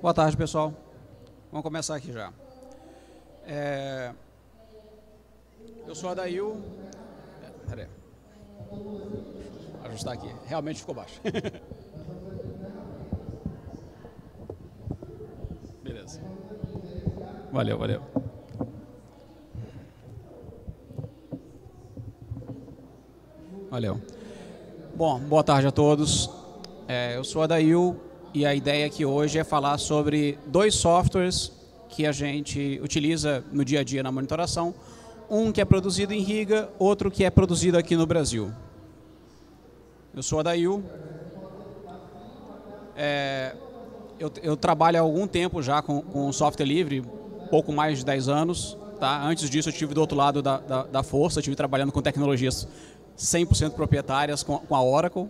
Boa tarde, pessoal. Vamos começar aqui já. Eu sou Adail. Peraí. Vou ajustar aqui. Realmente ficou baixo. Beleza. Valeu, valeu. Valeu. Bom, boa tarde a todos. Eu sou Adail e a ideia aqui hoje é falar sobre dois softwares que a gente utiliza no dia a dia na monitoração. Um que é produzido em Riga, outro que é produzido aqui no Brasil. Eu sou Adail. Eu trabalho há algum tempo já com software livre, pouco mais de 10 anos. Tá? Antes disso eu estive do outro lado da força, estive trabalhando com tecnologias 100% proprietárias com a Oracle.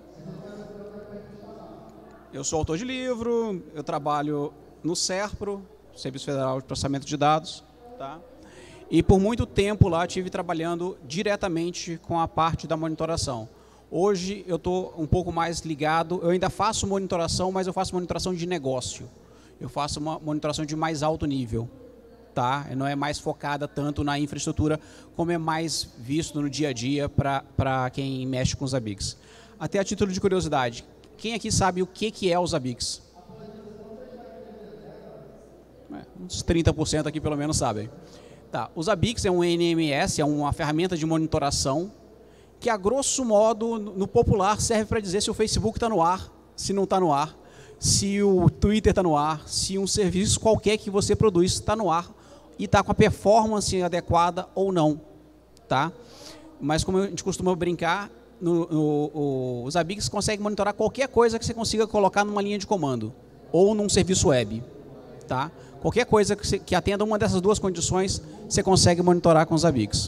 Eu sou autor de livro, eu trabalho no SERPRO, Serviço Federal de Processamento de Dados. Tá? E por muito tempo lá estive trabalhando diretamente com a parte da monitoração. Hoje eu estou um pouco mais ligado, eu ainda faço monitoração, mas eu faço monitoração de negócio. Eu faço uma monitoração de mais alto nível. Tá? Não é mais focada tanto na infraestrutura, como é mais visto no dia a dia para quem mexe com os Zabbix. Até a título de curiosidade, quem aqui sabe o que é o Zabbix? Uns 30% aqui pelo menos sabem. Tá. O Zabbix é um NMS, é uma ferramenta de monitoração que, a grosso modo, no popular, serve para dizer se o Facebook está no ar, se não está no ar, se o Twitter está no ar, se um serviço qualquer que você produz está no ar e está com a performance adequada ou não. Tá? Mas como a gente costuma brincar, o Zabbix consegue monitorar qualquer coisa que você consiga colocar numa linha de comando ou num serviço web. Tá? Qualquer coisa que atenda uma dessas duas condições, você consegue monitorar com o Zabbix.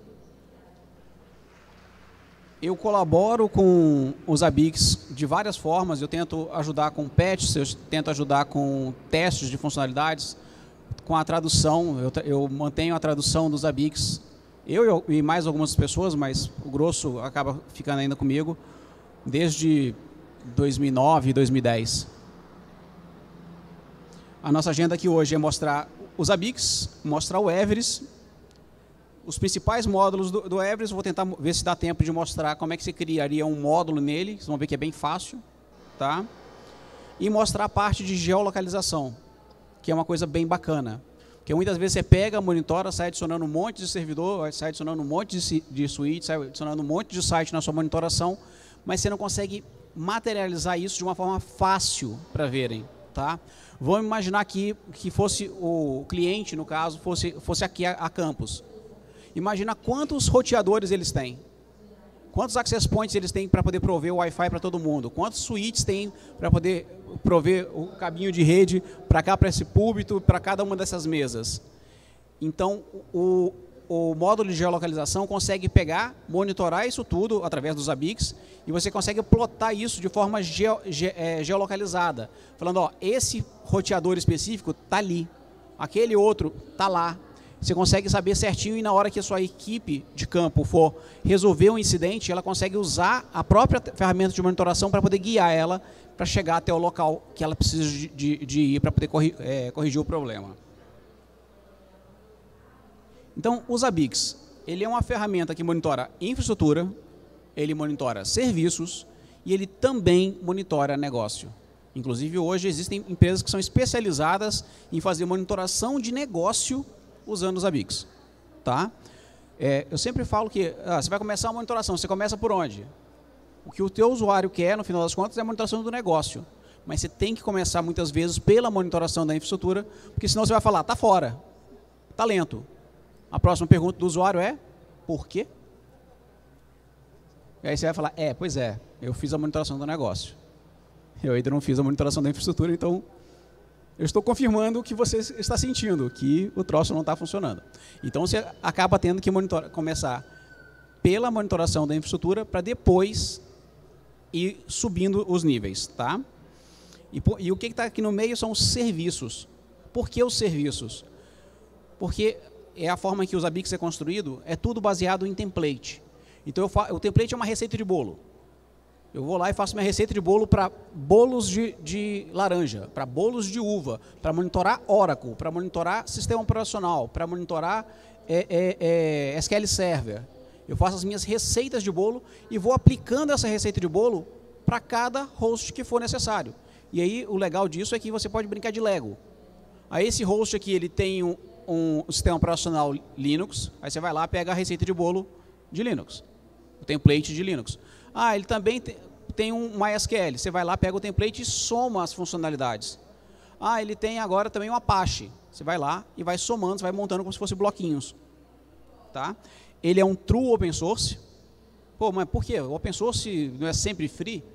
Eu colaboro com os Zabbix de várias formas. Eu tento ajudar com patches, eu tento ajudar com testes de funcionalidades, com a tradução. Eu mantenho a tradução dos Zabbix. Eu e mais algumas pessoas, mas o grosso acaba ficando ainda comigo, desde 2009, 2010. A nossa agenda aqui hoje é mostrar os Zabbix, mostrar o Everest, os principais módulos do Everest. Vou tentar ver se dá tempo de mostrar como é que você criaria um módulo nele. Vocês vão ver que é bem fácil. Tá? E mostrar a parte de geolocalização, que é uma coisa bem bacana. Porque muitas vezes você pega, monitora, sai adicionando um monte de servidor, sai adicionando um monte de suíte, sai adicionando um monte de site na sua monitoração, mas você não consegue materializar isso de uma forma fácil para verem. Tá? Vamos imaginar aqui que fosse o cliente, no caso, fosse aqui a campus. Imagina quantos roteadores eles têm. Quantos access points eles têm para poder prover o Wi-Fi para todo mundo? Quantos switches tem para poder prover o cabinho de rede para cá, para esse púlpito, para cada uma dessas mesas? Então, o módulo de geolocalização consegue pegar, monitorar isso tudo através dos Zabbix, e você consegue plotar isso de forma geolocalizada. Falando, ó, esse roteador específico está ali, aquele outro está lá. Você consegue saber certinho, e na hora que a sua equipe de campo for resolver um incidente, ela consegue usar a própria ferramenta de monitoração para poder guiar ela para chegar até o local que ela precisa de ir para poder corrigir o problema. Então, o Zabbix, ele é uma ferramenta que monitora infraestrutura, ele monitora serviços e ele também monitora negócio. Inclusive, hoje existem empresas que são especializadas em fazer monitoração de negócio usando os Zabbix. Tá? Eu sempre falo que você vai começar a monitoração, você começa por onde? O que o teu usuário quer, no final das contas, é a monitoração do negócio. Mas você tem que começar, muitas vezes, pela monitoração da infraestrutura, porque senão você vai falar, está fora, está lento. A próxima pergunta do usuário é, por quê? E aí você vai falar, pois é, eu fiz a monitoração do negócio. Eu ainda não fiz a monitoração da infraestrutura, então eu estou confirmando o que você está sentindo, que o troço não está funcionando. Então você acaba tendo que começar pela monitoração da infraestrutura para depois ir subindo os níveis. Tá? E o que está aqui no meio são os serviços. Por que os serviços? Porque é a forma que o Zabbix é construído, é tudo baseado em template. Então o template é uma receita de bolo. Eu vou lá e faço minha receita de bolo para bolos de laranja, para bolos de uva, para monitorar Oracle, para monitorar sistema operacional, para monitorar SQL Server. Eu faço as minhas receitas de bolo e vou aplicando essa receita de bolo para cada host que for necessário. E aí o legal disso é que você pode brincar de Lego. Aí esse host aqui ele tem um sistema operacional Linux, aí você vai lá e pega a receita de bolo de Linux, o template de Linux. Ah, ele também tem um MySQL, você vai lá, pega o template e soma as funcionalidades. Ah, ele tem agora também um Apache, você vai lá e vai somando, você vai montando como se fosse bloquinhos. Tá? Ele é um true open source. Pô, mas por quê? O open source não é sempre free?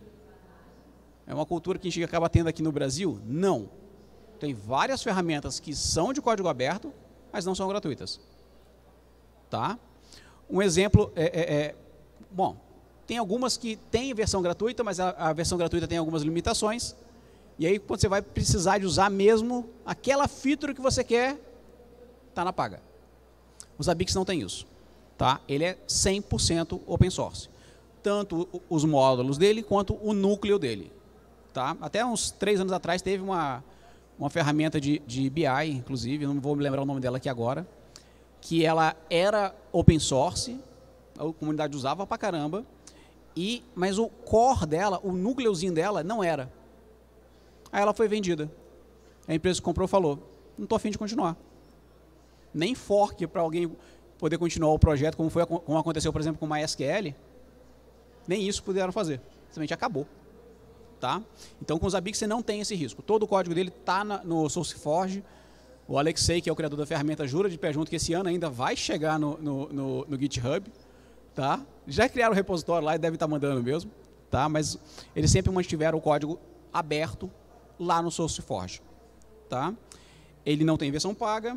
É uma cultura que a gente acaba tendo aqui no Brasil? Não. Tem várias ferramentas que são de código aberto, mas não são gratuitas. Tá? Um exemplo bom, tem algumas que têm versão gratuita, mas a versão gratuita tem algumas limitações. E aí, quando você vai precisar de usar mesmo aquela feature que você quer, está na paga. O Zabbix não tem isso. Tá? Ele é 100% open source. Tanto os módulos dele, quanto o núcleo dele. Tá? Até uns 3 anos atrás teve uma ferramenta de BI, inclusive, não vou me lembrar o nome dela aqui agora, que ela era open source, a comunidade usava pra caramba, mas o core dela, o núcleozinho dela, não era. Aí ela foi vendida. A empresa que comprou falou, não estou a fim de continuar. Nem fork para alguém poder continuar o projeto, como aconteceu, por exemplo, com o MySQL, nem isso puderam fazer. Simplesmente acabou. Tá? Então, com o Zabbix você não tem esse risco. Todo o código dele está no SourceForge. O Alexei, que é o criador da ferramenta, jura de pé junto que esse ano ainda vai chegar no GitHub. Tá? Já criaram o repositório lá e deve estar mandando mesmo. Tá? Mas eles sempre mantiveram o código aberto lá no SourceForge. Tá? Ele não tem versão paga.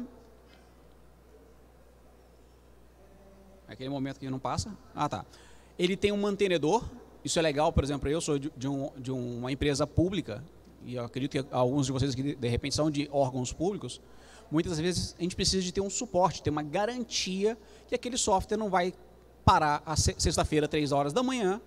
Aquele momento que não passa. Ah, tá. Ele tem um mantenedor. Isso é legal, por exemplo, eu sou de uma empresa pública, e eu acredito que alguns de vocês que de repente são de órgãos públicos, muitas vezes a gente precisa de ter um suporte, ter uma garantia que aquele software não vai parar a sexta-feira, 3 horas da manhã,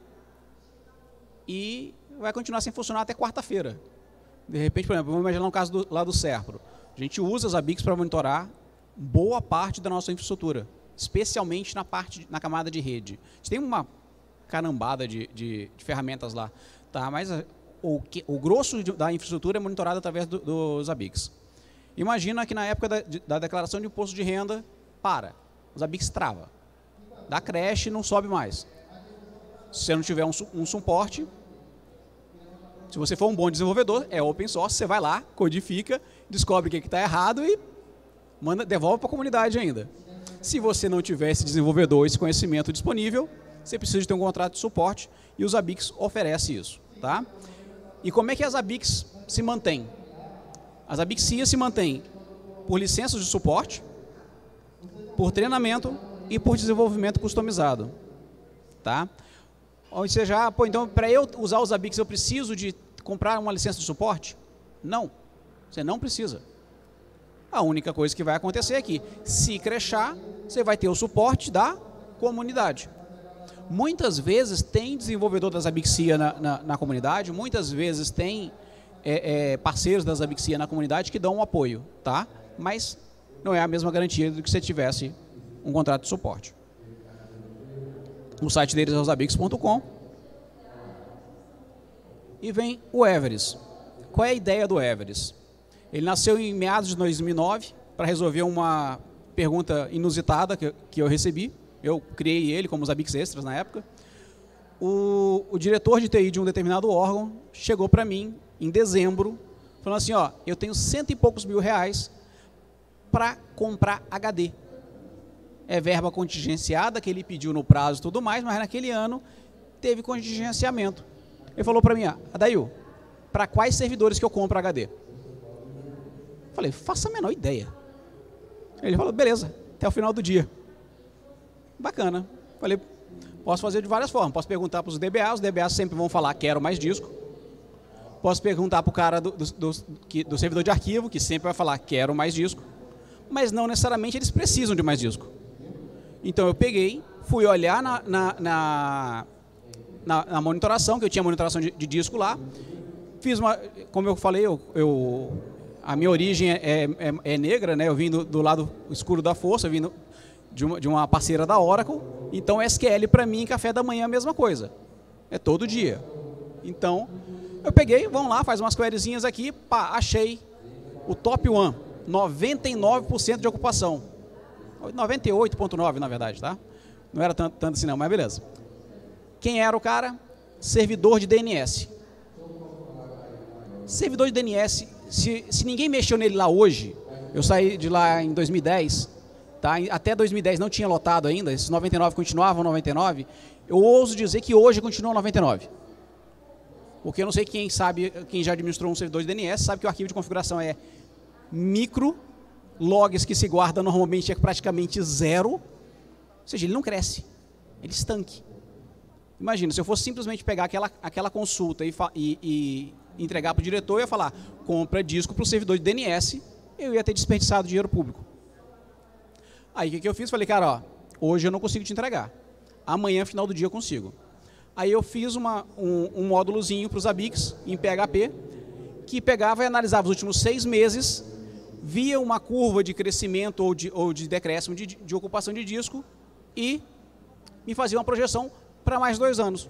e vai continuar sem funcionar até quarta-feira. De repente, por exemplo, vamos imaginar um caso lá do Serpro. A gente usa as Zabbix para monitorar boa parte da nossa infraestrutura, especialmente na camada de rede. A gente tem uma carambada de ferramentas lá, tá? Mas o grosso da infraestrutura é monitorado através do Zabbix. Imagina que na época da declaração de imposto de renda, o Zabbix trava, dá crash e não sobe mais. Se você não tiver um suporte, se você for um bom desenvolvedor, é open source, você vai lá, codifica, descobre o que está errado e devolve para a comunidade ainda. Se você não tiver esse desenvolvedor, esse conhecimento disponível, você precisa de ter um contrato de suporte e o Zabbix oferece isso. Tá? E como é que a Zabbix se mantém? A Zabbixia se mantém por licenças de suporte, por treinamento e por desenvolvimento customizado. Tá? Ou seja, então para eu usar o Zabbix eu preciso de comprar uma licença de suporte? Não, você não precisa. A única coisa que vai acontecer é que, se crashar, você vai ter o suporte da comunidade. Muitas vezes tem desenvolvedor da Zabbixia na comunidade, muitas vezes tem parceiros da Zabbixia na comunidade que dão um apoio, tá? Mas não é a mesma garantia do que se tivesse um contrato de suporte. O site deles é o zabbix.com. E vem o Everest. Qual é a ideia do Everest? Ele nasceu em meados de 2009 para resolver uma pergunta inusitada que eu recebi. Eu criei ele como Zabbix Extras na época. O diretor de TI de um determinado órgão chegou para mim em dezembro, falando assim, ó, eu tenho R$100 e poucos mil para comprar HD. É verba contingenciada que ele pediu no prazo e tudo mais, mas naquele ano teve contingenciamento. Ele falou para mim, Adail, para quais servidores que eu compro HD? Falei, faça a menor ideia. Ele falou, beleza, até o final do dia. Bacana. Falei, posso fazer de várias formas. Posso perguntar para os DBAs sempre vão falar, quero mais disco. Posso perguntar para o cara do servidor de arquivo, que sempre vai falar, quero mais disco. Mas não necessariamente eles precisam de mais disco. Então eu peguei, fui olhar na monitoração, que eu tinha monitoração de disco lá. Fiz uma, como eu falei, a minha origem é negra, né? Eu vim do lado escuro da força, eu vim de uma parceira da Oracle. Então, SQL para mim, café da manhã é a mesma coisa. É todo dia. Então, eu peguei, vamos lá, faz umas queryzinhas aqui, pá, achei o top 1, 99% de ocupação. 98,9% na verdade, tá? Não era tanto assim não, mas beleza. Quem era o cara? Servidor de DNS. Servidor de DNS, se ninguém mexeu nele lá hoje, eu saí de lá em 2010, tá? Até 2010 não tinha lotado ainda, esses 99 continuavam 99, eu ouso dizer que hoje continua 99. Porque eu não sei quem sabe, quem já administrou um servidor de DNS, sabe que o arquivo de configuração é micro, logs que se guarda normalmente é praticamente zero, ou seja, ele não cresce, ele estanque. Imagina, se eu fosse simplesmente pegar aquela consulta e entregar para o diretor, eu ia falar, compra disco para o servidor de DNS, eu ia ter desperdiçado dinheiro público. Aí o que eu fiz? Falei, cara, ó, hoje eu não consigo te entregar, amanhã, final do dia, eu consigo. Aí eu fiz um módulozinho para os Zabbix, em PHP, que pegava e analisava os últimos 6 meses, via uma curva de crescimento ou de decréscimo de ocupação de disco e me fazia uma projeção para mais 2 anos.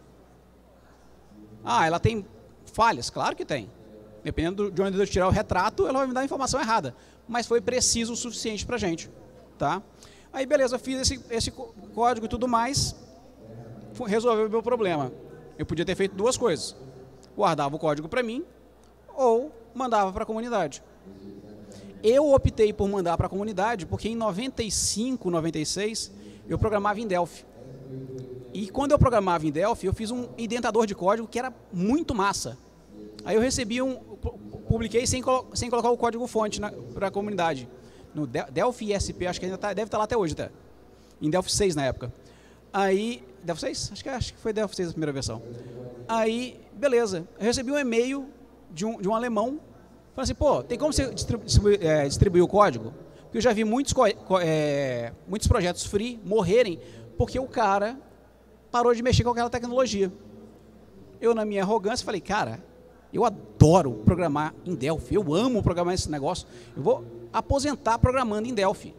Ah, ela tem falhas? Claro que tem. Dependendo de onde eu tirar o retrato, ela vai me dar a informação errada. Mas foi preciso o suficiente para a gente. Tá? Aí, beleza, eu fiz esse código e tudo mais, resolveu o meu problema. Eu podia ter feito 2 coisas. Guardava o código para mim ou mandava para a comunidade. Eu optei por mandar para a comunidade porque em 95, 96, eu programava em Delphi. E quando eu programava em Delphi, eu fiz um indentador de código que era muito massa. Aí eu recebi publiquei sem colocar o código fonte para a comunidade. No Delphi ISP, acho que ainda deve estar lá até hoje, até. Em Delphi 6 na época. Aí, Delphi 6? Acho que foi Delphi 6 a primeira versão. Aí, beleza. Eu recebi um e-mail de um alemão, falando assim, pô, tem como você distribuir o código? Porque eu já vi muitos projetos free morrerem porque o cara parou de mexer com aquela tecnologia. Eu, na minha arrogância, falei, cara, eu adoro programar em Delphi, eu amo programar esse negócio, eu vou aposentar programando em Delphi.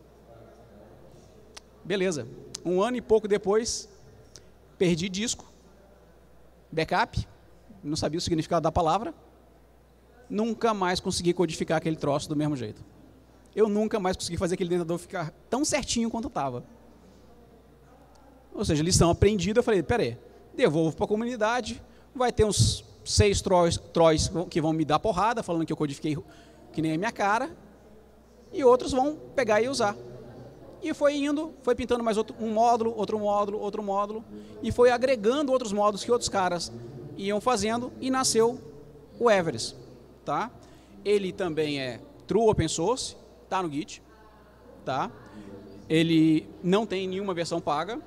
Beleza. 1 ano e pouco depois, perdi disco, backup, não sabia o significado da palavra, nunca mais consegui codificar aquele troço do mesmo jeito. Eu nunca mais consegui fazer aquele indentador ficar tão certinho quanto estava. Ou seja, lição aprendida, eu falei, peraí, devolvo para a comunidade, vai ter uns 6 trolls que vão me dar porrada, falando que eu codifiquei que nem a minha cara, e outros vão pegar e usar. E foi indo, foi pintando mais um módulo, outro módulo, outro módulo, e foi agregando outros módulos que outros caras iam fazendo, e nasceu o Everest. Tá? Ele também é true open source, está no Git, tá? Ele não tem nenhuma versão paga,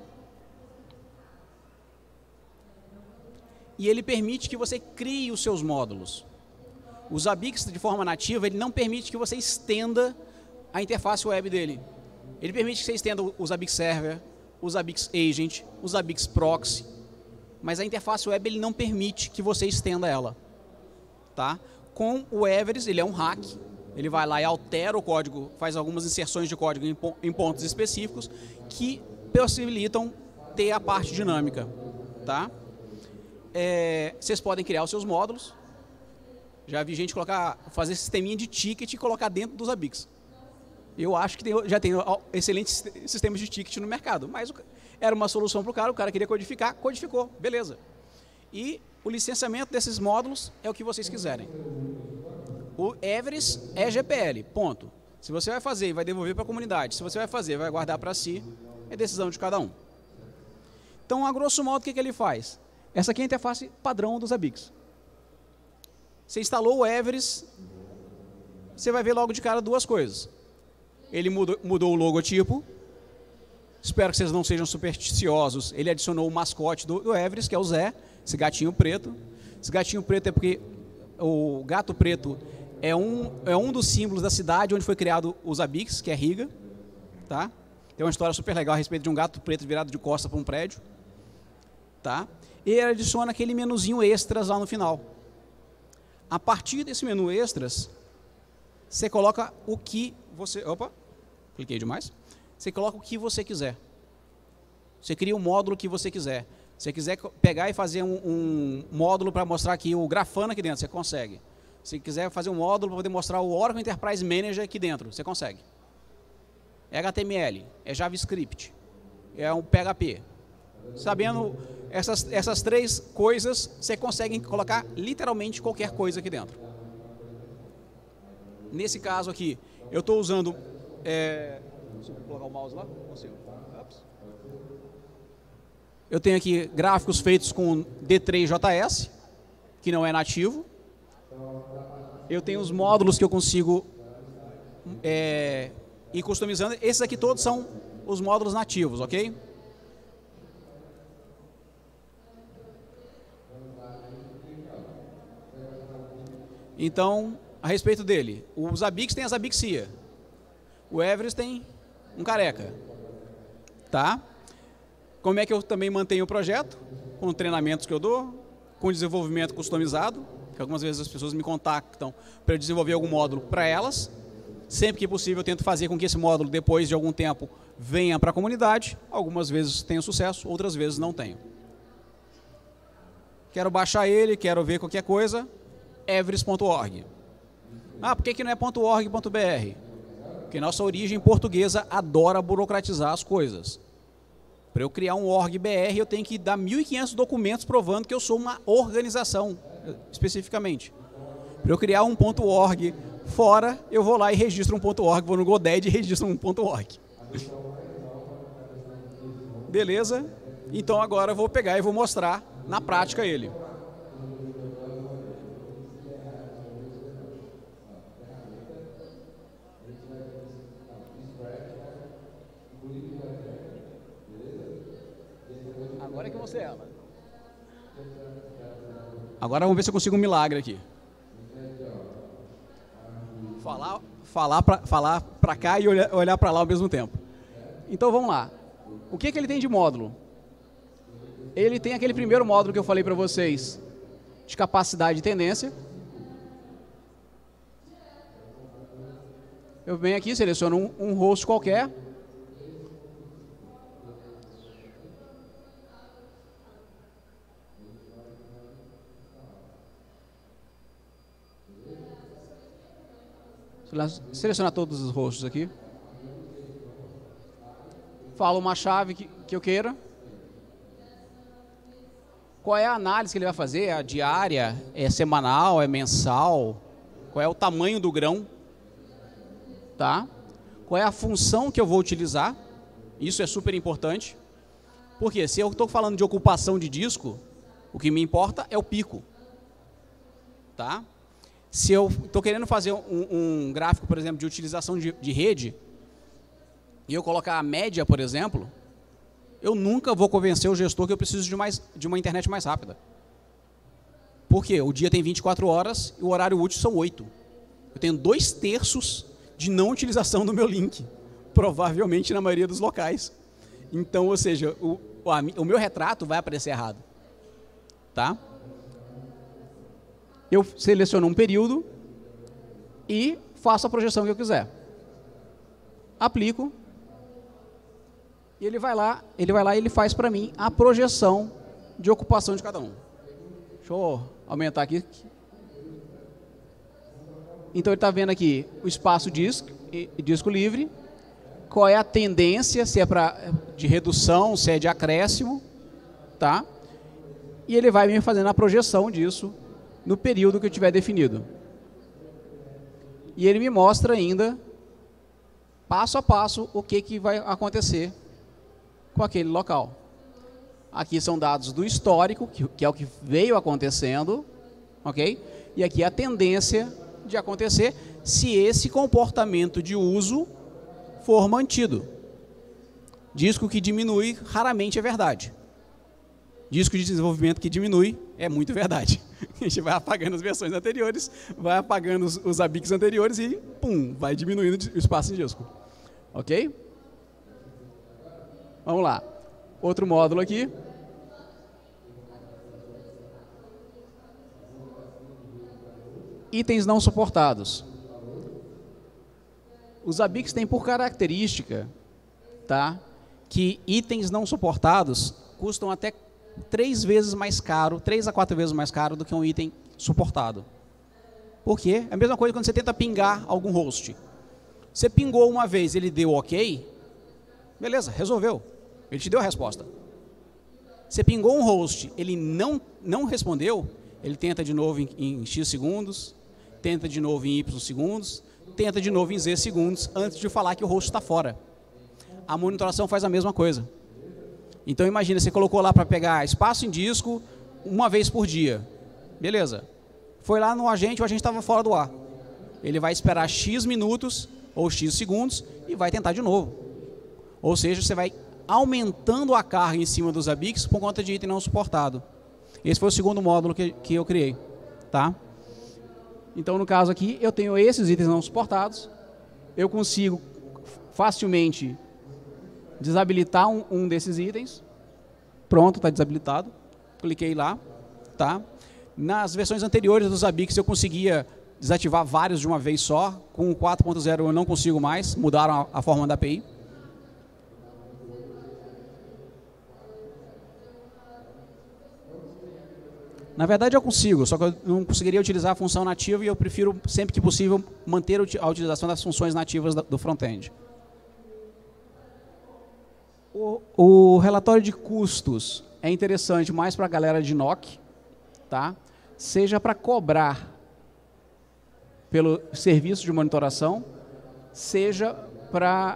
e ele permite que você crie os seus módulos. O Zabbix, de forma nativa, ele não permite que você estenda a interface web dele. Ele permite que você estenda o Zabbix Server, o Zabbix Agent, o Zabbix Proxy, mas a interface web ele não permite que você estenda ela. Tá? Com o Everest, ele é um hack, ele vai lá e altera o código, faz algumas inserções de código em pontos específicos que possibilitam ter a parte dinâmica. Tá? Vocês podem criar os seus módulos. Já vi gente fazer sisteminha de ticket e colocar dentro dos Zabbix. Eu acho que já tem excelentes sistemas de ticket no mercado, mas era uma solução para o cara queria codificar, codificou, beleza. E o licenciamento desses módulos é o que vocês quiserem. O Everest é GPL, ponto. Se você vai fazer e vai devolver para a comunidade, se você vai fazer e vai guardar para si, é decisão de cada um. Então, a grosso modo, o que ele faz? Essa aqui é a interface padrão dos Zabbix. Você instalou o Everest, você vai ver logo de cara 2 coisas. Ele mudou o logotipo, espero que vocês não sejam supersticiosos, ele adicionou o mascote do Everest, que é o Zé, esse gatinho preto. Esse gatinho preto é porque o gato preto é um dos símbolos da cidade onde foi criado o Zabbix, que é Riga. Tá? Tem uma história super legal a respeito de um gato preto virado de costas para um prédio. tá? E ele adiciona aquele menuzinho extras lá no final. A partir desse menu extras, você coloca o que você... Opa, cliquei demais. Você coloca o que você quiser. Você cria um módulo que você quiser. Se você quiser pegar e fazer um módulo para mostrar aqui o Grafana aqui dentro, você consegue. Se quiser fazer um módulo para poder mostrar o Oracle Enterprise Manager aqui dentro, você consegue. É HTML, é JavaScript, é um PHP. Sabendo essas três coisas, você consegue colocar literalmente qualquer coisa aqui dentro. Nesse caso aqui, eu estou usando... Consigo colocar o mouse lá? Consigo. Eu tenho aqui gráficos feitos com D3JS, que não é nativo. Eu tenho os módulos que eu consigo ir customizando. Esses aqui todos são os módulos nativos, ok? Então, a respeito dele, o Zabbix tem a Zabbixia. O Everest tem um careca. Tá? Como é que eu também mantenho o projeto? Com treinamentos que eu dou, com desenvolvimento customizado, que algumas vezes as pessoas me contactam para desenvolver algum módulo para elas. Sempre que possível eu tento fazer com que esse módulo, depois de algum tempo, venha para a comunidade. Algumas vezes tenho sucesso, outras vezes não tenho. Quero baixar ele, quero ver qualquer coisa, everest.org. Ah, por que não é .org.br? Porque nossa origem portuguesa adora burocratizar as coisas. Para eu criar um org.br, eu tenho que dar 1.500 documentos provando que eu sou uma organização, especificamente. Para eu criar um .org fora, eu vou lá e registro um .org, vou no GoDaddy e registro um .org. Beleza? Então agora eu vou pegar e vou mostrar na prática ele. Agora é que você ela. Agora vamos ver se eu consigo um milagre aqui. Falar para cá e olhar para lá ao mesmo tempo. Então vamos lá. O que ele tem de módulo? Ele tem aquele primeiro módulo que eu falei para vocês, de capacidade e tendência. Eu venho aqui, seleciono um host qualquer. Selecionar todos os hosts aqui. Falo uma chave que eu queira. Qual é a análise que ele vai fazer? É diária? É semanal? É mensal? Qual é o tamanho do grão? Tá? Qual é a função que eu vou utilizar? Isso é super importante. Porque se eu estou falando de ocupação de disco, o que me importa é o pico. Tá? Se eu estou querendo fazer um gráfico, por exemplo, de utilização de rede, e eu colocar a média, por exemplo, eu nunca vou convencer o gestor que eu preciso de uma internet mais rápida. Por quê? O dia tem 24 horas e o horário útil são 8. Eu tenho 2/3 de não utilização do meu link, provavelmente na maioria dos locais. Então, ou seja, o meu retrato vai aparecer errado. Tá? Eu seleciono um período e faço a projeção que eu quiser. Aplico. E ele vai lá e ele faz para mim a projeção de ocupação de cada um. Deixa eu aumentar aqui. Então ele está vendo aqui o espaço disco livre, qual é a tendência, se é de redução, se é de acréscimo, tá? E ele vai me fazendo a projeção disso no período que eu tiver definido. E ele me mostra ainda, passo a passo, o que vai acontecer com aquele local. Aqui são dados do histórico, que é o que veio acontecendo, ok? E aqui é a tendência de acontecer se esse comportamento de uso for mantido. Disco que diminui raramente é verdade. Disco de desenvolvimento que diminui é muito verdade. A gente vai apagando as versões anteriores, vai apagando os Zabbix anteriores e, pum, vai diminuindo o espaço em disco. Ok? Vamos lá. Outro módulo aqui. Itens não suportados. Os ABICs têm por característica, tá, que itens não suportados custam até 3 vezes mais caro, 3 a 4 vezes mais caro do que um item suportado. Por quê? É a mesma coisa quando você tenta pingar algum host. Você pingou uma vez, ele deu ok, beleza, resolveu. Ele te deu a resposta. Você pingou um host, ele não respondeu, ele tenta de novo em X segundos, tenta de novo em Y segundos, tenta de novo em Z segundos, antes de falar que o host está fora. A monitoração faz a mesma coisa. Então imagina, você colocou lá para pegar espaço em disco uma vez por dia. Beleza. Foi lá no agente, o agente estava fora do ar. Ele vai esperar X minutos ou X segundos e vai tentar de novo. Ou seja, você vai aumentando a carga em cima dos ABICs por conta de item não suportado. Esse foi o segundo módulo que eu criei. Tá? Então, no caso aqui, eu tenho esses itens não suportados. Eu consigo facilmente desabilitar um desses itens. Pronto, está desabilitado. Cliquei lá. Tá? Nas versões anteriores dos ABICs eu conseguia desativar vários de uma vez só. Com o 4.0 eu não consigo mais. Mudaram a forma da API. Na verdade eu consigo, só que eu não conseguiria utilizar a função nativa e eu prefiro, sempre que possível, manter a utilização das funções nativas do front-end. O relatório de custos é interessante mais para a galera de NOC, tá? Seja para cobrar pelo serviço de monitoração, seja para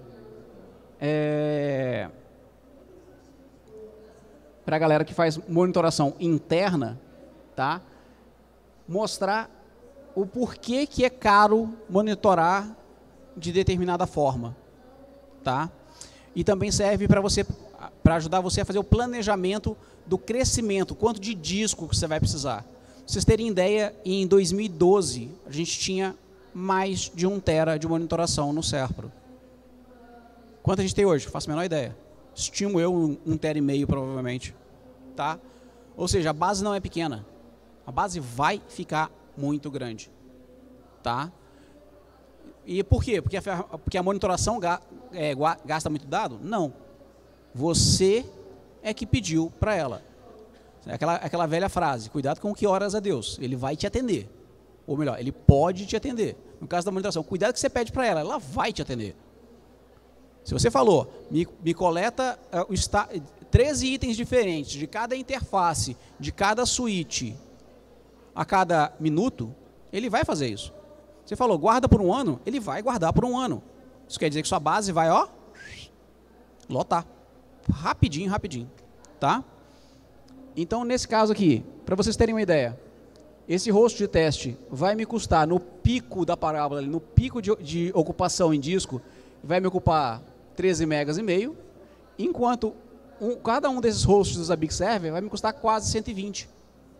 para a galera que faz monitoração interna, tá? Mostrar o porquê que é caro monitorar de determinada forma, tá? E também serve para ajudar você a fazer o planejamento do crescimento, quanto de disco que você vai precisar. Pra vocês terem ideia, em 2012 a gente tinha mais de 1 tera de monitoração no Serpro. Quanto a gente tem hoje? Faço a menor ideia. Estimo eu 1,5 tera provavelmente. Tá? Ou seja, a base não é pequena. A base vai ficar muito grande. Tá? E por quê? Porque a monitoração gasta muito dado? Não. Você é que pediu para ela. Aquela velha frase, cuidado com o que oras a Deus. Ele vai te atender. Ou melhor, ele pode te atender. No caso da monitoração, cuidado que você pede para ela vai te atender. Se você falou, me coleta 13 itens diferentes de cada interface, de cada switch, a cada minuto, ele vai fazer isso. Você falou, guarda por 1 ano, ele vai guardar por 1 ano. Isso quer dizer que sua base vai, ó, lotar. Rapidinho, rapidinho. Tá? Então, nesse caso aqui, para vocês terem uma ideia, esse host de teste vai me custar, no pico da parábola, no pico de ocupação em disco, vai me ocupar 13 megas e meio, enquanto cada um desses hosts dos ABIC Server vai me custar quase 120.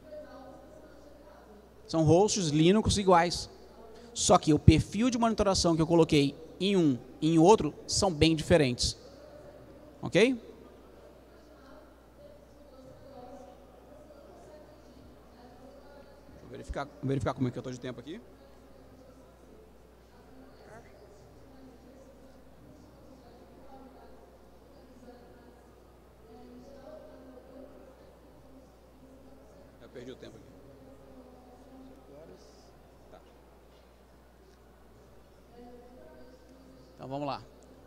São hosts Linux iguais. Só que o perfil de monitoração que eu coloquei em um e em outro são bem diferentes. Ok? Deixa eu verificar como é que eu estou de tempo aqui. Eu perdi o tempo aqui. Tá. Então vamos lá.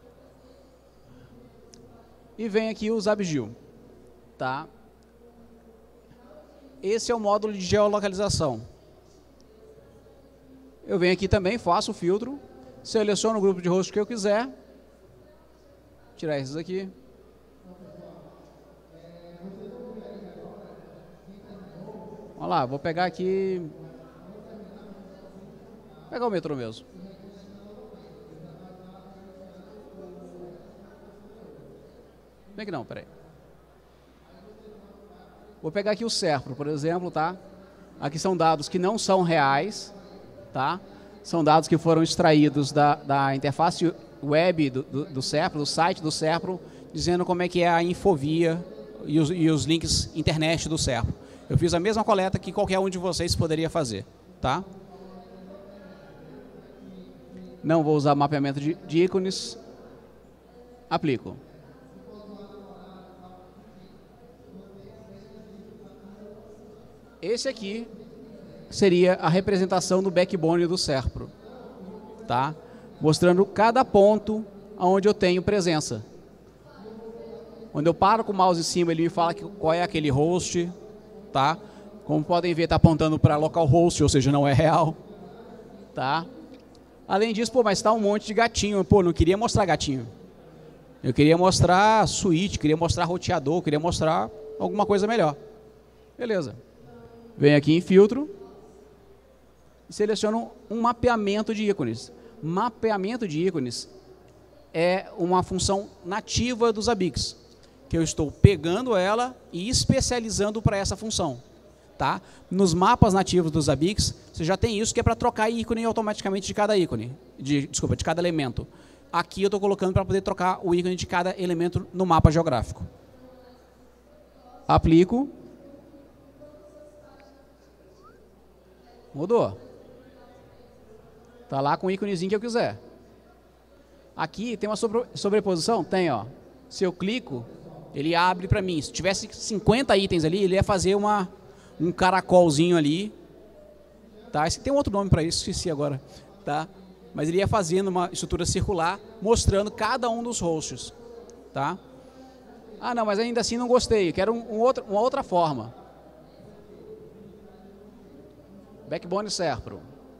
E vem aqui o Zabgil. Tá? Esse é o módulo de geolocalização. Eu venho aqui também, faço o filtro, seleciono o grupo de host que eu quiser, tirar esses aqui. Vamos lá, vou pegar aqui, vou pegar o metrô mesmo. Bem que não, peraí. Vou pegar aqui o Serpro, por exemplo, tá? Aqui são dados que não são reais, tá? São dados que foram extraídos da interface web do Serpro, do site do Serpro, dizendo como é que é a infovia e os links internet do Serpro. Eu fiz a mesma coleta que qualquer um de vocês poderia fazer, tá? Não vou usar mapeamento de ícones. Aplico. Esse aqui seria a representação do backbone do Serpro, tá? Mostrando cada ponto onde eu tenho presença. Quando eu paro com o mouse em cima, ele me fala qual é aquele host, tá? Como podem ver, está apontando para localhost, ou seja, não é real, tá? Além disso, pô, mas está um monte de gatinho. Pô, não queria mostrar gatinho. Eu queria mostrar suíte, queria mostrar roteador, queria mostrar alguma coisa melhor. Beleza. Venho aqui em filtro e seleciono um mapeamento de ícones. Mapeamento de ícones é uma função nativa dos Zabbix, que eu estou pegando ela e especializando para essa função. Tá? Nos mapas nativos dos Zabbix, você já tem isso, que é para trocar ícone automaticamente de cada ícone, de cada elemento. Aqui eu estou colocando para poder trocar o ícone de cada elemento no mapa geográfico. Aplico. Mudou. Está lá com o íconezinho que eu quiser. Aqui tem uma sobreposição? Tem, ó. Se eu clico, ele abre para mim. Se tivesse 50 itens ali, ele ia fazer um caracolzinho ali. Tá? Tem um outro nome para isso, esqueci agora. Tá? Mas ele ia fazendo uma estrutura circular, mostrando cada um dos hosts. Tá? Ah, não, mas ainda assim não gostei. Quero uma outra forma. Backbone Serpro.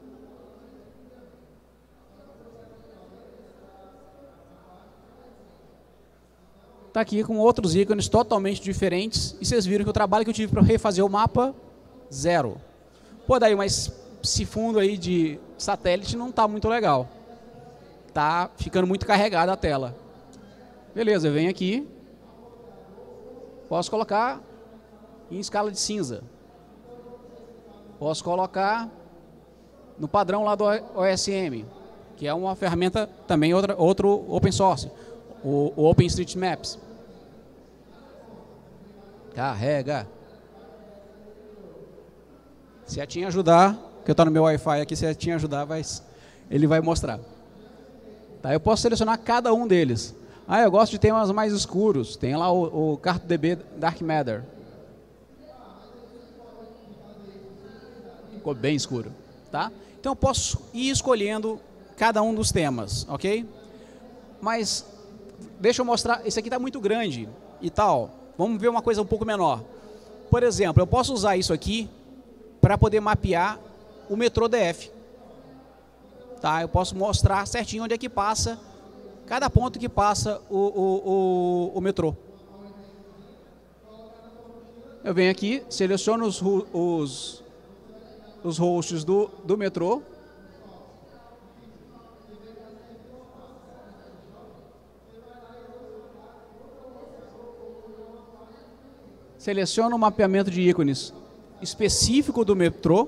Está aqui com outros ícones totalmente diferentes. E vocês viram que o trabalho que eu tive para refazer o mapa, 0. Pô, daí, mas esse fundo aí de satélite não está muito legal. Está ficando muito carregada a tela. Beleza, eu venho aqui. Posso colocar em escala de cinza. Posso colocar no padrão lá do OSM, que é uma ferramenta também, outro open source, o OpenStreetMaps. Carrega. Setinha ajudar, que eu estou no meu Wi-Fi aqui, setinha ajudar, ele vai mostrar. Tá, eu posso selecionar cada um deles. Ah, eu gosto de temas mais escuros. Tem lá o CartoDB Dark Matter. Ficou bem escuro, tá? Então eu posso ir escolhendo cada um dos temas, ok? Mas deixa eu mostrar, esse aqui está muito grande e tal. Vamos ver uma coisa um pouco menor. Por exemplo, eu posso usar isso aqui para poder mapear o metrô DF. Tá? Eu posso mostrar certinho onde é que passa, cada ponto que passa o metrô. Eu venho aqui, seleciono os hosts do metrô. Seleciono o mapeamento de ícones específico do metrô.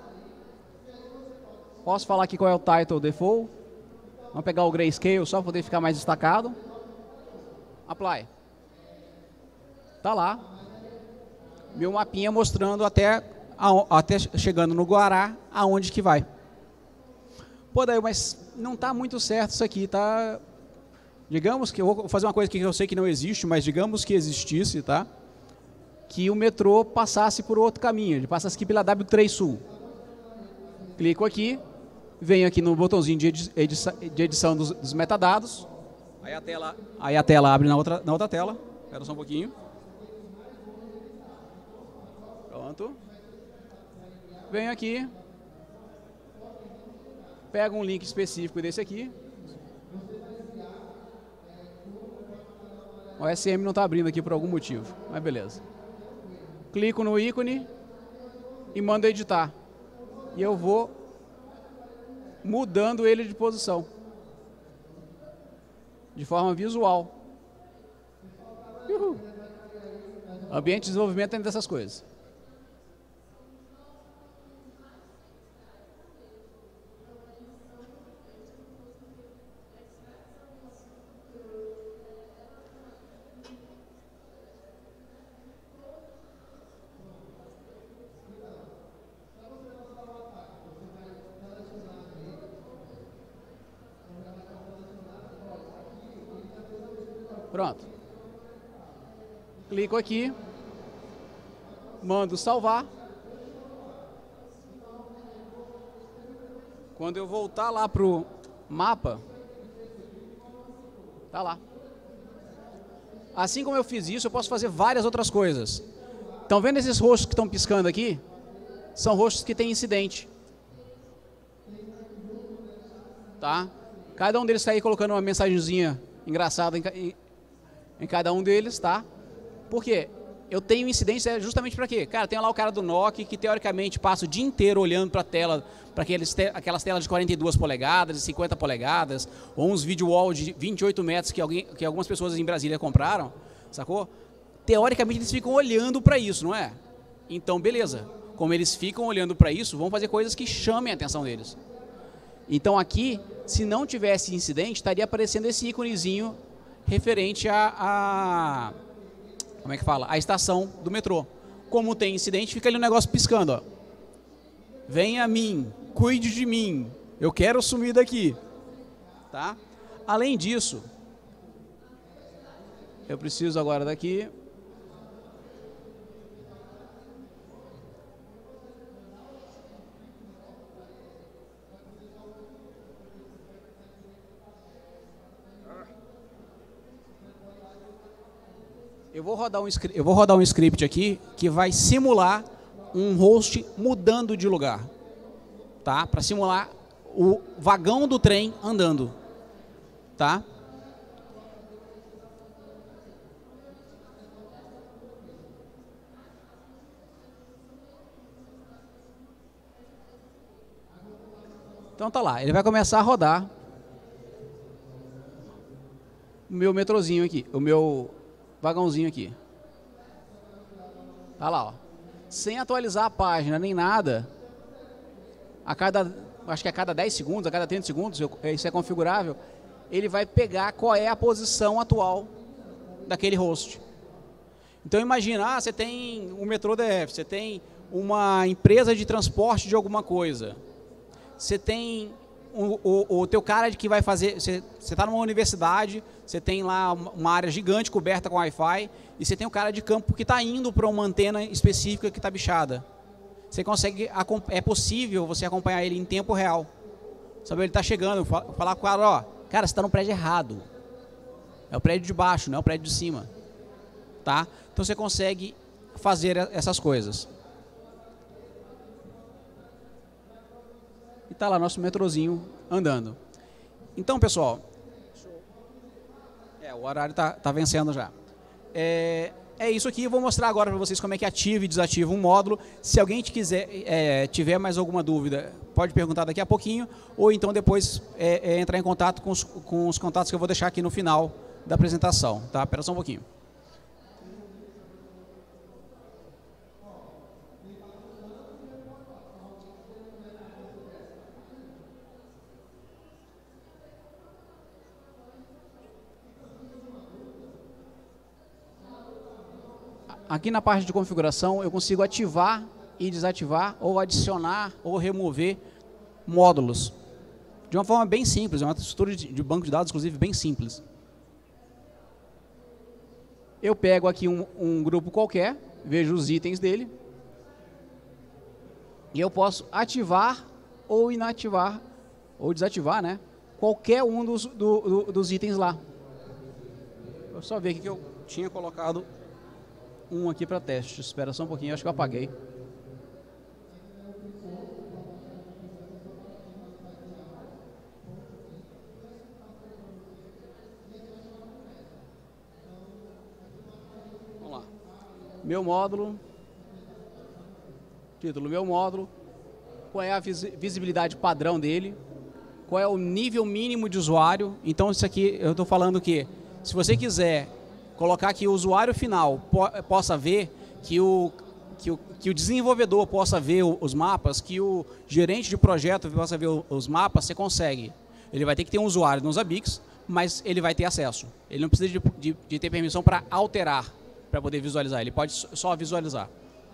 Posso falar aqui qual é o title default. Vamos pegar o grayscale só para poder ficar mais destacado. Apply. Tá lá. Meu mapinha mostrando até chegando no Guará, aonde que vai. Pô, daí, mas não está muito certo isso aqui, tá? Digamos que eu vou fazer uma coisa que eu sei que não existe, mas digamos que existisse, tá? Que o metrô passasse por outro caminho, ele passasse aqui pela W3 Sul. Clico aqui, venho aqui no botãozinho de edição dos metadados. Aí a tela abre na outra tela. Espera só um pouquinho. Pronto. Venho aqui, pego um link específico desse aqui. O SM não está abrindo aqui por algum motivo, mas beleza. Clico no ícone e mando editar. E eu vou mudando ele de posição, de forma visual. Uhul. Ambiente de desenvolvimento é dessas coisas. Pronto. Clico aqui, mando salvar. Quando eu voltar lá para o mapa, tá lá. Assim como eu fiz isso, eu posso fazer várias outras coisas. Estão vendo esses rostos que estão piscando aqui? São rostos que têm incidente. Tá? Cada um deles está aí colocando uma mensagenzinha engraçada em cada um deles, tá? Por quê? Eu tenho incidência justamente para quê? Cara, tem lá o cara do Nokia que teoricamente passa o dia inteiro olhando para a tela, para aquelas telas de 42 polegadas, de 50 polegadas, ou uns video wall de 28 metros que algumas pessoas em Brasília compraram, sacou? Teoricamente eles ficam olhando para isso, não é? Então, beleza. Como eles ficam olhando para isso, vão fazer coisas que chamem a atenção deles. Então aqui, se não tivesse incidente, estaria aparecendo esse íconezinho referente como é que fala? A estação do metrô. Como tem incidente, fica ali um negócio piscando, ó. Venha a mim, cuide de mim, eu quero sumir daqui. Tá? Além disso, eu preciso agora daqui. Eu vou rodar um script aqui que vai simular um host mudando de lugar, tá? Para simular o vagão do trem andando, tá? Então tá lá, ele vai começar a rodar o meu metrozinho aqui, o meu vagãozinho aqui. Tá lá, ó. Sem atualizar a página nem nada, acho que a cada 10 segundos, a cada 30 segundos, isso é configurável, ele vai pegar qual é a posição atual daquele host. Então imagina, você tem um metrô DF, você tem uma empresa de transporte de alguma coisa, você tem o teu cara que vai fazer, você está numa universidade, você tem lá uma área gigante coberta com Wi-Fi, e você tem o cara de campo que está indo para uma antena específica que está bichada. Você consegue, é possível você acompanhar ele em tempo real. Sabe, ele está chegando, falar com o cara, ó, cara, você está no prédio errado. É o prédio de baixo, não é o prédio de cima. Tá? Então você consegue fazer essas coisas. E tá lá nosso metrozinho andando. Então, pessoal, o horário tá vencendo já. É isso aqui, eu vou mostrar agora para vocês como é que ativa e desativa um módulo. Se alguém tiver mais alguma dúvida, pode perguntar daqui a pouquinho, ou então depois entrar em contato com os contatos que eu vou deixar aqui no final da apresentação. Tá? Espera só um pouquinho. Aqui na parte de configuração eu consigo ativar e desativar, ou adicionar ou remover módulos. De uma forma bem simples, é uma estrutura de banco de dados, inclusive, bem simples. Eu pego aqui um grupo qualquer, vejo os itens dele, e eu posso ativar ou inativar, ou desativar, né, qualquer um dos itens lá. Vou só ver aqui que eu tinha colocado um aqui para teste. Espera só um pouquinho, acho que eu apaguei. Vamos lá. Meu módulo. Título, meu módulo. Qual é a visibilidade padrão dele? Qual é o nível mínimo de usuário? Então isso aqui eu estou falando que se você quiser colocar que o usuário final possa ver, que o desenvolvedor possa ver os mapas, que o gerente de projeto possa ver os mapas, você consegue. Ele vai ter que ter um usuário nos Zabbix, mas ele vai ter acesso. Ele não precisa de ter permissão para alterar, para poder visualizar. Ele pode só visualizar.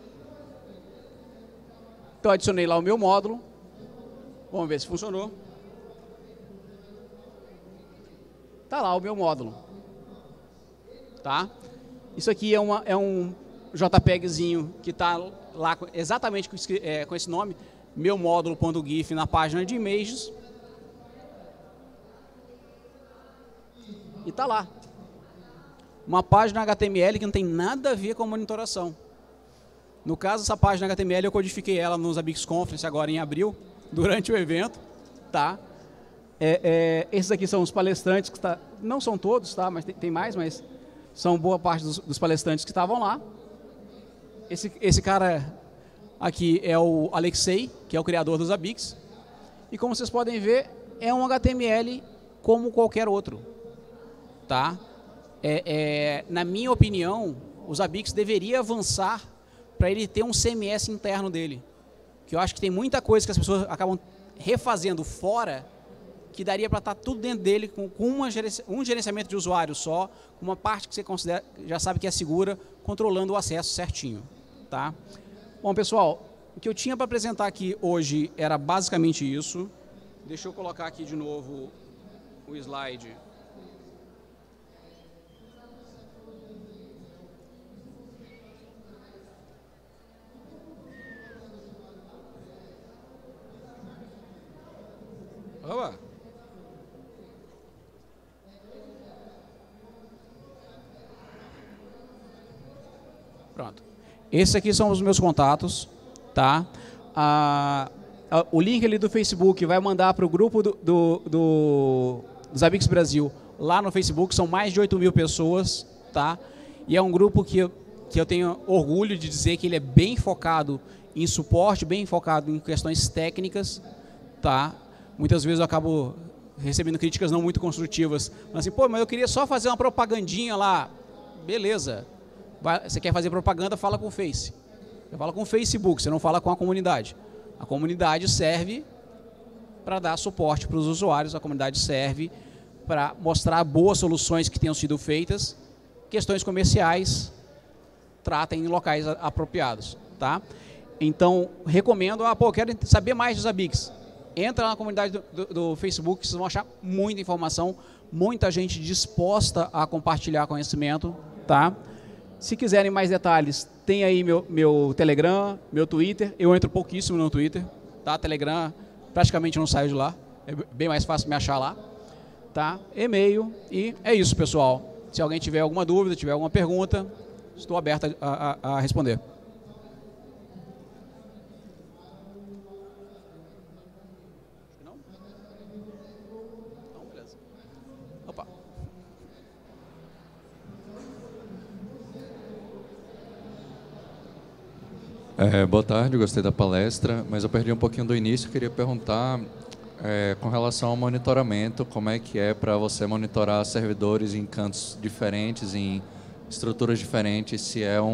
Então, adicionei lá o meu módulo. Vamos ver se funcionou. Está lá o meu módulo. tá? Isso aqui é um JPEGzinho que está lá exatamente com esse nome, meu módulo.gif na página de images. E está lá. Uma página HTML que não tem nada a ver com a monitoração. No caso, essa página HTML eu codifiquei ela nos Zabbix Conference agora em abril, durante o evento, tá? Esses aqui são os palestrantes, que não são todos, tá? Mas tem mais, mas são boa parte dos palestrantes que estavam lá. Esse cara aqui é o Alexei, que é o criador dos Zabbix. E como vocês podem ver, é um HTML como qualquer outro, tá? Na minha opinião, o Zabbix deveria avançar para ele ter um CMS interno dele. Que eu acho que tem muita coisa que as pessoas acabam refazendo fora, que daria para estar tudo dentro dele com um gerenciamento de usuário só, com uma parte que você considera, já sabe que é segura, controlando o acesso certinho. Tá? Bom, pessoal, o que eu tinha para apresentar aqui hoje era basicamente isso. Deixa eu colocar aqui de novo o slide. Opa. Pronto. Esses aqui são os meus contatos, tá? O link ali do Facebook vai mandar para o grupo do Zabbix Brasil lá no Facebook. São mais de 8.000 pessoas, tá? E é um grupo que eu tenho orgulho de dizer que ele é bem focado em suporte, bem focado em questões técnicas, tá? Muitas vezes eu acabo recebendo críticas não muito construtivas. Mas assim, pô, mas eu queria só fazer uma propagandinha lá. Beleza. Você quer fazer propaganda, fala com o Face. Você fala com o Facebook, você não fala com a comunidade. A comunidade serve para dar suporte para os usuários, a comunidade serve para mostrar boas soluções que tenham sido feitas. Questões comerciais, tratem em locais apropriados. Tá? Então, recomendo, pô, quero saber mais dos Zabbix. Entra na comunidade do Facebook, vocês vão achar muita informação, muita gente disposta a compartilhar conhecimento, tá? Se quiserem mais detalhes, tem aí meu Telegram, meu Twitter. Eu entro pouquíssimo no Twitter, tá? Telegram, praticamente não saio de lá. É bem mais fácil me achar lá, tá? E-mail e é isso, pessoal. Se alguém tiver alguma dúvida, tiver alguma pergunta, estou aberto a responder. Boa tarde, gostei da palestra, mas eu perdi um pouquinho do início. Queria perguntar com relação ao monitoramento, como é que é para você monitorar servidores em cantos diferentes, em estruturas diferentes, se é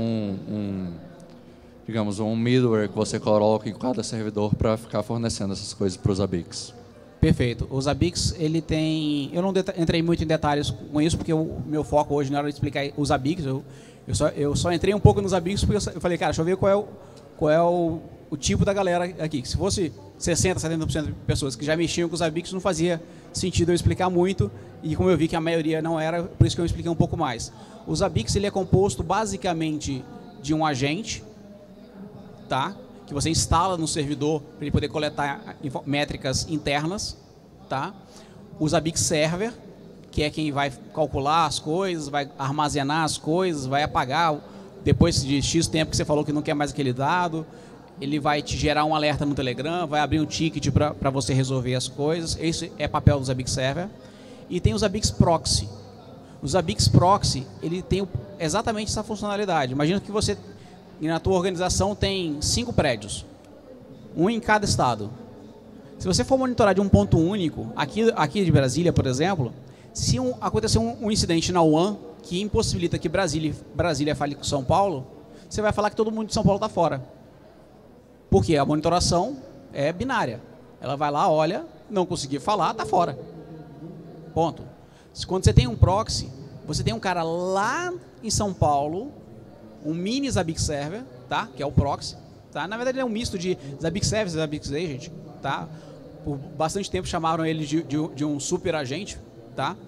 digamos, um middleware que você coloca em cada servidor para ficar fornecendo essas coisas para os Zabbix. Perfeito. O Zabbix, ele tem... Eu não entrei muito em detalhes com isso, porque o meu foco hoje não era explicar os Zabbix. Eu só entrei um pouco nos Zabbix, porque eu falei, cara, deixa eu ver qual é o tipo da galera aqui. Se fosse 60%, 70% de pessoas que já mexiam com os Zabbix, não fazia sentido eu explicar muito. E como eu vi que a maioria não era, por isso que eu expliquei um pouco mais. O Zabbix, ele é composto basicamente de um agente, tá? Que você instala no servidor para ele poder coletar métricas internas, tá? O Zabbix Server, que é quem vai calcular as coisas, vai armazenar as coisas, vai apagar depois de X tempo que você falou que não quer mais aquele dado, ele vai te gerar um alerta no Telegram, vai abrir um ticket para você resolver as coisas. Esse é papel do Zabbix Server. E tem o Zabbix Proxy. O Zabbix Proxy, ele tem exatamente essa funcionalidade. Imagina que você, na tua organização, tem 5 prédios, um em cada estado. Se você for monitorar de um ponto único, aqui de Brasília, por exemplo, se acontecer um incidente na UAN que impossibilita que Brasília fale com São Paulo, você vai falar que todo mundo de São Paulo está fora. Porque a monitoração é binária. Ela vai lá, olha, não conseguir falar, está fora. Ponto. Quando você tem um proxy, você tem um cara lá em São Paulo, um mini Zabbix Server, tá? Que é o proxy. Tá? Na verdade, ele é um misto de Zabbix Server e Zabbix Agent. Tá? Por bastante tempo chamaram ele de um super agente. Tá?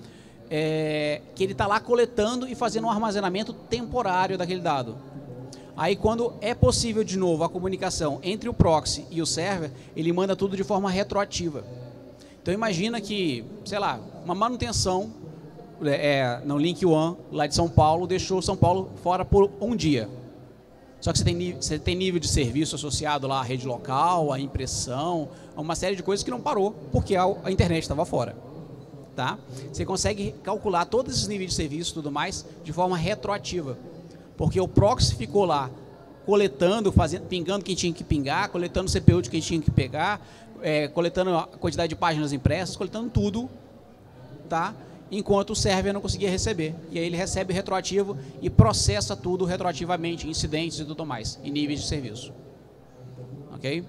que ele está lá coletando e fazendo um armazenamento temporário daquele dado. Aí, quando é possível, de novo, a comunicação entre o proxy e o server, ele manda tudo de forma retroativa. Então, imagina que, sei lá, uma manutenção no Link One, lá de São Paulo, deixou São Paulo fora por um dia. Só que você tem nível de serviço associado lá à rede local, à impressão, a uma série de coisas que não parou, porque a internet estava fora. Tá? Você consegue calcular todos esses níveis de serviço e tudo mais de forma retroativa. Porque o proxy ficou lá coletando, pingando quem tinha que pingar, coletando o CPU de quem tinha que pegar, coletando a quantidade de páginas impressas, coletando tudo, tá? Enquanto o server não conseguia receber. E aí ele recebe retroativo e processa tudo retroativamente, incidentes e tudo mais, em níveis de serviço. Ok?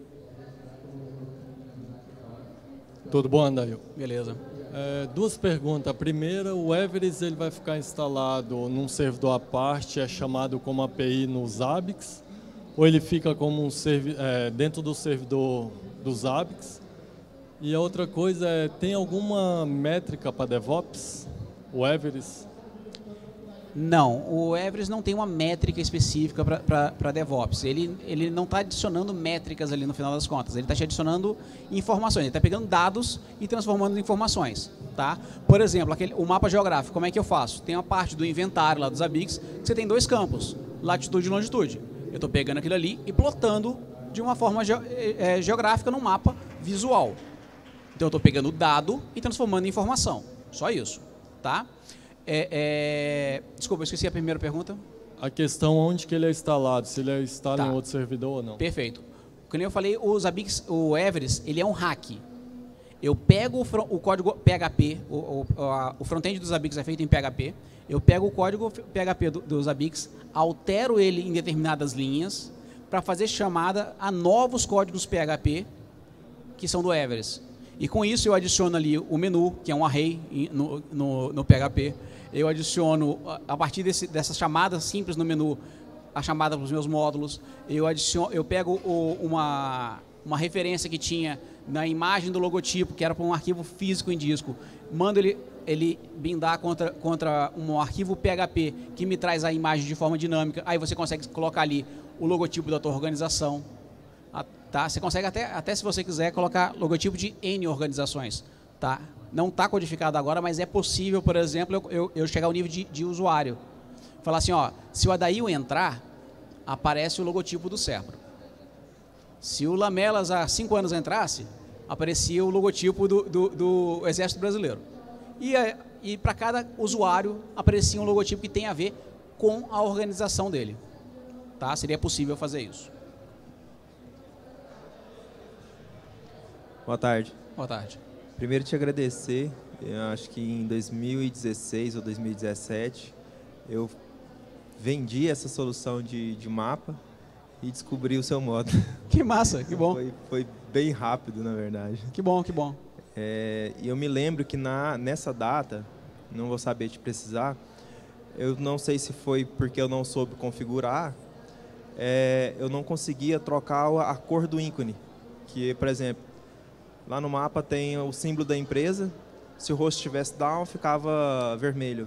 Tudo bom, Andail? Beleza. Duas perguntas. A primeira, o Everest ele vai ficar instalado num servidor à parte, é chamado como API no Zabbix, ou ele fica como dentro do servidor do Zabbix? E a outra coisa tem alguma métrica para DevOps, o Everest? Não, o Everest não tem uma métrica específica para DevOps. Ele não está adicionando métricas ali no final das contas. Ele está te adicionando informações. Ele está pegando dados e transformando em informações. Tá? Por exemplo, o mapa geográfico, como é que eu faço? Tem uma parte do inventário lá dos Zabbix, que você tem dois campos, latitude e longitude. Eu estou pegando aquilo ali e plotando de uma forma geográfica num mapa visual. Então eu estou pegando o dado e transformando em informação. Só isso. Tá? Desculpa, eu esqueci a primeira pergunta. A questão onde que ele é instalado, se ele é instalado em outro servidor ou não. Perfeito. Como eu falei, o Everest, ele é um hack. Eu pego o código PHP, o front-end dos Zabbix é feito em PHP, eu pego o código PHP dos Zabbix, altero ele em determinadas linhas para fazer chamada a novos códigos PHP que são do Everest. E com isso eu adiciono ali o menu, que é um array no PHP. Eu adiciono, a partir dessas chamadas simples no menu, a chamada para os meus módulos. Eu pego uma referência que tinha na imagem do logotipo, que era para um arquivo físico em disco. Mando ele bindar contra um arquivo PHP que me traz a imagem de forma dinâmica. Aí você consegue colocar ali o logotipo da tua organização. Tá? Você consegue até se você quiser colocar logotipo de N organizações. Tá? Não está codificado agora, mas é possível, por exemplo, eu chegar ao nível de usuário. Falar assim, ó, se o Adail entrar, aparece o logotipo do Serpro. Se o Lamelas há 5 anos entrasse, aparecia o logotipo do Exército Brasileiro. E para cada usuário aparecia um logotipo que tem a ver com a organização dele. Tá? Seria possível fazer isso. Boa tarde. Boa tarde. Primeiro te agradecer, eu acho que em 2016 ou 2017 eu vendi essa solução de mapa e descobri o seu módulo. Que massa, que bom. Foi bem rápido, na verdade. Que bom, que bom. E eu me lembro que nessa data, não vou saber te precisar, eu não sei se foi porque eu não soube configurar, eu não conseguia trocar a cor do ícone. Que, por exemplo, lá no mapa tem o símbolo da empresa, se o rosto estivesse down, ficava vermelho.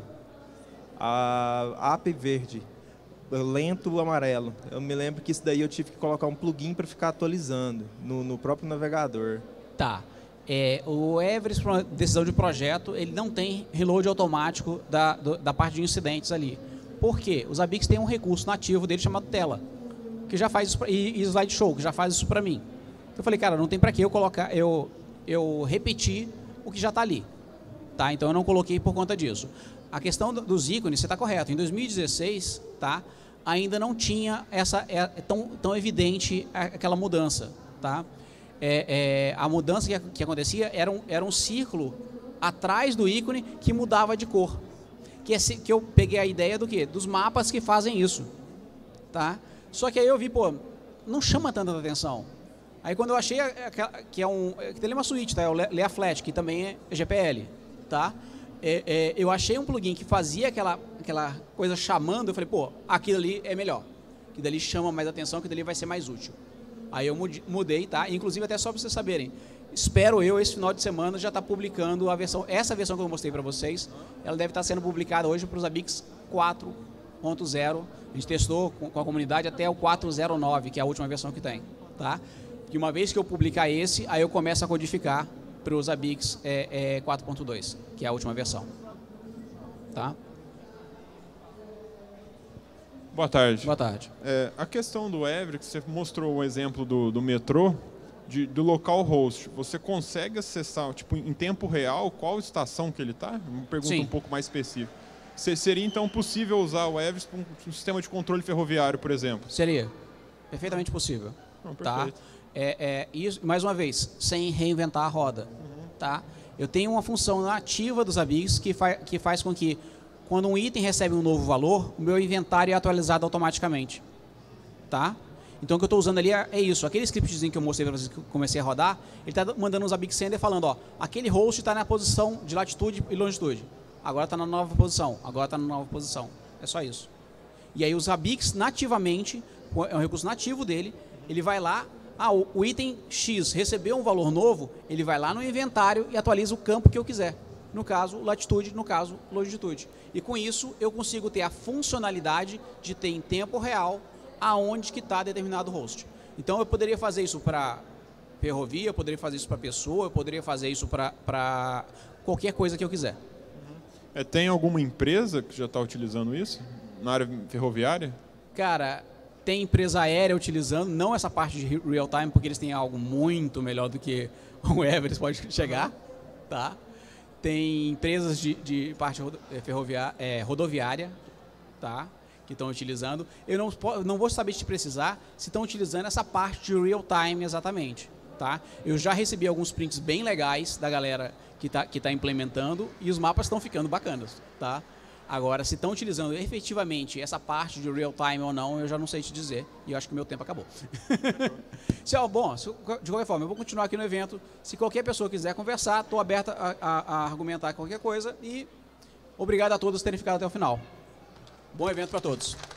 A app verde, lento amarelo. Eu me lembro que isso daí eu tive que colocar um plugin para ficar atualizando no próprio navegador. Tá. O Everest, por decisão de projeto, ele não tem reload automático da parte de incidentes ali. Por quê? Os Zabbix têm um recurso nativo dele chamado tela, que já faz isso, e slideshow, que já faz isso para mim. Eu falei, cara, não tem para que eu colocar, eu repetir o que já está ali. Tá? Então eu não coloquei por conta disso. A questão dos ícones, você está correto. Em 2016, tá, ainda não tinha tão evidente aquela mudança. Tá? A mudança que acontecia era um círculo atrás do ícone que mudava de cor. Que eu peguei a ideia do quê? Dos mapas que fazem isso. Tá? Só que aí eu vi, pô, não chama tanta atenção. Aí quando eu achei que tem uma suíte, tá? É o Leaflet, que também é GPL, tá? Eu achei um plugin que fazia aquela coisa chamando, eu falei, pô, aquilo ali é melhor. Que dali chama mais atenção, que dali vai ser mais útil. Aí eu mudei, tá? Inclusive, até só para vocês saberem, espero eu, esse final de semana, já estar publicando a versão, essa versão que eu mostrei para vocês, ela deve estar sendo publicada hoje para os Zabbix 4.0. A gente testou com a comunidade até o 4.09, que é a última versão que tem, tá? E uma vez que eu publicar esse, aí eu começo a codificar para os Zabbix 4.2, que é a última versão, tá? Boa tarde. Boa tarde. A questão do Every, que você mostrou o exemplo do metrô, do local host, você consegue acessar, tipo, em tempo real, qual estação que ele está? Uma pergunta Sim. um pouco mais específica. Seria, então, possível usar o Every para um sistema de controle ferroviário, por exemplo? Seria. Perfeitamente possível. Tá? Perfeito. Isso, mais uma vez, sem reinventar a roda. Tá? Eu tenho uma função nativa dos Zabbix que faz com que, quando um item recebe um novo valor, o meu inventário é atualizado automaticamente. Tá? Então, o que eu estou usando ali é isso. Aquele scriptzinho que eu mostrei para vocês que eu comecei a rodar, ele está mandando um Zabbix sender falando, ó, aquele host está na posição de latitude e longitude. Agora está na nova posição. Agora está na nova posição. É só isso. E aí, os Zabbix, nativamente, é um recurso nativo dele, ele vai lá, o item X recebeu um valor novo, ele vai lá no inventário e atualiza o campo que eu quiser. No caso, latitude, no caso, longitude. E com isso, eu consigo ter a funcionalidade de ter em tempo real aonde que está determinado host. Então, eu poderia fazer isso para ferrovia, eu poderia fazer isso para pessoa, eu poderia fazer isso para qualquer coisa que eu quiser. Tem alguma empresa que já está utilizando isso na área ferroviária? Cara, tem empresa aérea utilizando, não essa parte de real time, porque eles têm algo muito melhor do que o Everest pode chegar, tá? Tem empresas de parte rodoviária, tá? Que estão utilizando. Eu não vou saber te precisar se estão utilizando essa parte de real time exatamente, tá? Eu já recebi alguns prints bem legais da galera que tá implementando e os mapas estão ficando bacanas, tá? Agora, se estão utilizando efetivamente essa parte de real time ou não, eu já não sei te dizer. E eu acho que o meu tempo acabou. Bom, de qualquer forma, eu vou continuar aqui no evento. Se qualquer pessoa quiser conversar, estou aberta a argumentar qualquer coisa. E obrigado a todos por terem ficado até o final. Bom evento para todos.